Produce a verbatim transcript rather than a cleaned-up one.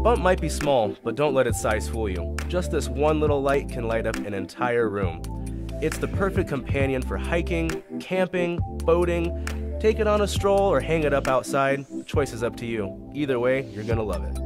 bump might be small, but don't let its size fool you. Just this one little light can light up an entire room. It's the perfect companion for hiking, camping, boating. Take it on a stroll or hang it up outside. The choice is up to you. Either way, you're gonna love it.